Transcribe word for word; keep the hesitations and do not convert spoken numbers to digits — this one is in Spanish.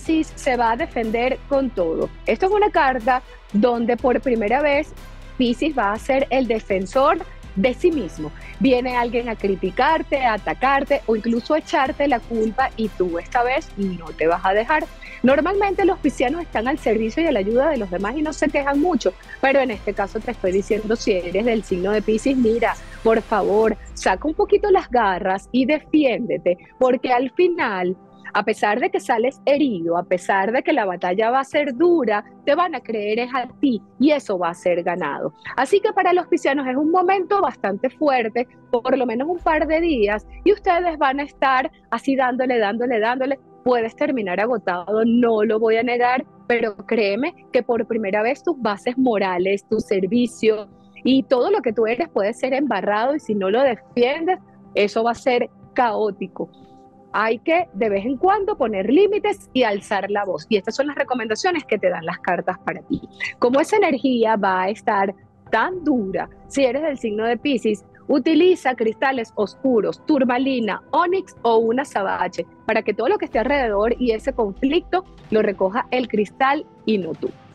Piscis se va a defender con todo. Esto es una carta donde por primera vez Piscis va a ser el defensor de sí mismo. Viene alguien a criticarte, a atacarte o incluso a echarte la culpa y tú esta vez no te vas a dejar. Normalmente los piscianos están al servicio y a la ayuda de los demás y no se quejan mucho, pero en este caso te estoy diciendo, si eres del signo de Piscis, mira, por favor, saca un poquito las garras y defiéndete, porque al final, a pesar de que sales herido, a pesar de que la batalla va a ser dura, te van a creer es a ti y eso va a ser ganado. Así que para los piscianos es un momento bastante fuerte, por lo menos un par de días, y ustedes van a estar así dándole, dándole, dándole. Puedes terminar agotado, no lo voy a negar, pero créeme que por primera vez tus bases morales, tu servicio y todo lo que tú eres puede ser embarrado, y si no lo defiendes, eso va a ser caótico. Hay que de vez en cuando poner límites y alzar la voz. Y estas son las recomendaciones que te dan las cartas para ti. Como esa energía va a estar tan dura, si eres del signo de Piscis, utiliza cristales oscuros, turmalina, onix o una azabache para que todo lo que esté alrededor y ese conflicto lo recoja el cristal y no tú.